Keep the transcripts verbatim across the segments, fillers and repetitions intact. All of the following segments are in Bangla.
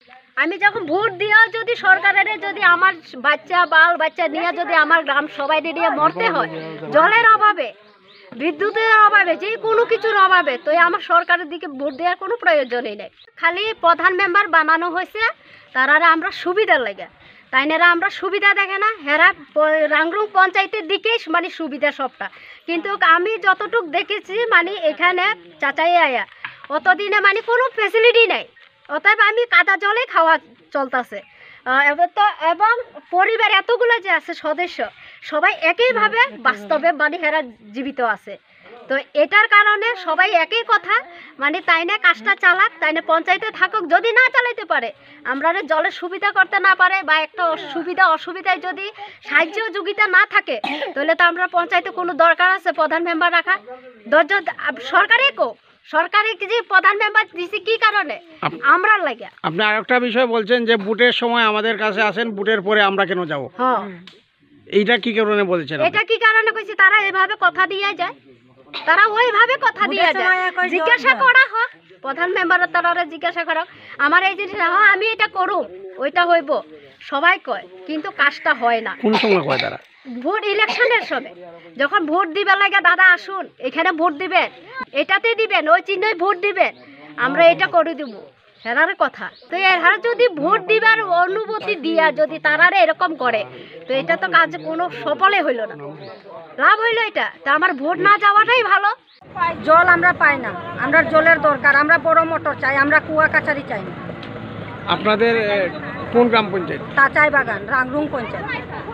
আমি যখন ভোট দিয়েও যদি সরকারের যদি আমার বাচ্চা বাল বাচ্চা নিয়ে যদি আমার গ্রাম সবাই নিয়ে মরতে হয় জলের অভাবে, বিদ্যুতের অভাবে, যে কোনো কিছুর অভাবে, তো আমার সরকারের দিকে ভোট দেওয়ার কোনো প্রয়োজনই নেই। খালি প্রধান মেম্বার বানানো হয়েছে তারা আমরা সুবিধার লাগে, তাই না আমরা সুবিধা দেখে না, হেরা রাংরুং পঞ্চায়েতের দিকেই মানে সুবিধা সবটা। কিন্তু আমি যতটুকু দেখেছি মানে এখানে চাচাই আয়া অতদিনে মানে কোনো ফ্যাসিলিটি নেই, অতএব আমি কাদা জলে খাওয়া চলতেছে। এবার তো এবং পরিবার এতগুলো যে আছে সদস্য সবাই একইভাবে বাস্তবে মানে হেরা জীবিত আছে। তো এটার কারণে সবাই একই কথা মানে তাই না কাজটা চালাক, তাই না পঞ্চায়েতে থাকুক। যদি না চালাইতে পারে আমরা জলের সুবিধা করতে না পারে বা একটা সুবিধা অসুবিধায় যদি সাহায্য যোগিতা না থাকে তাহলে তো আমরা পঞ্চায়েতে কোনো দরকার আছে প্রধান মেম্বার রাখা? ধৈর্য সরকারে কো সরকারে যে প্রধান মেম্বার দিছি কি কারণে? আমরা লাগে। আপনি আরেকটা বিষয় বলছেন যে বুটের সময় আমাদের কাছে আসেন, বুটের পরে আমরা কেন যাব? হ্যাঁ, এইটা কি কারণে বলছেন? এটা কি কারণে কইছি? তারা এভাবে কথা দিয়ে যায়, তারা ওইভাবে কথা দিয়ে যায়। জিজ্ঞাসা করা হোক প্রধান মেম্বারের তারা জিজ্ঞাসা করা আমার এই জিনিস হ্যাঁ আমি এটা করুম ওইটা হইব সবাই কয়, কিন্তু কাজটা হয় না। কোন সময় কয় তারা? ভোট ইলেকশনের সময় যখন ভোট দিবে লাগে দাদা আসুন এখানে ভোট দিবেন, এটাতে দিবেন, ওই চিহ্নই ভোট দিবেন, আমরা এটা করে দিব, হেরার কথা। তো এরা যদি ভোট দিবার অনুমতি দিয়া যদি তারারে এরকম করে তো এটা তো কাজ কোনো সফলে হইল না, লাভ হইল এটা। তো আমার ভোট না যাওয়াটাই ভালো। জল আমরা পাই না, আমরা জলের দরকার, আমরা বড় মোটর চাই, আমরা কুয়া কাছারি চাই না। আপনাদের কোন গ্রাম পঞ্চায়েত? তাচাই বাগান, রাংরুং পঞ্চায়েত,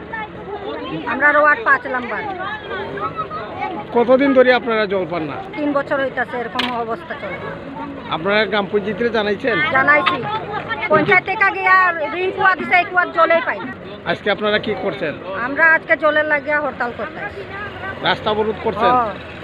আমরা ওয়ার্ড পাঁচ নাম্বার। কতদিন ধরে আপনারা জল পান না? তিন বছর হইতাছে এরকম অবস্থা চলে। আপনারা গ্রাম পঞ্চায়েতে জানাইছেন? জানাইছি, পঞ্চায়েত থেকে গিয়া ঋণ কুয়া দিছে, এই কুয়ার জলেই পাই না। আজকে আপনারা কি করছেন? আমরা আজকে জলের লাগিয়া হরতাল করতে আসি। রাস্তা অবরোধ করছেন? হ্যাঁ।